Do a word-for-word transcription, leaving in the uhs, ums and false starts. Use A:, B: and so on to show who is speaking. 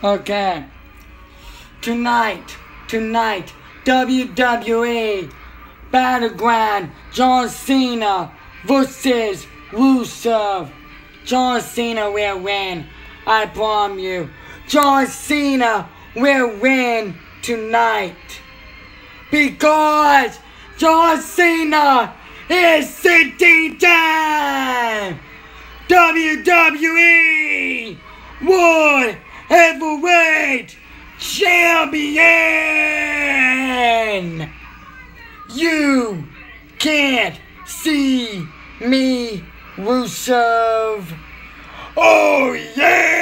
A: Okay. Tonight, tonight, W W E Battleground, John Cena versus Rusv. John Cena will win. I promise you. John Cena will win tonight. Because John Cena is sixteen time W W E World Heavyweight Champion. You can't see me, Rusv. Oh yeah!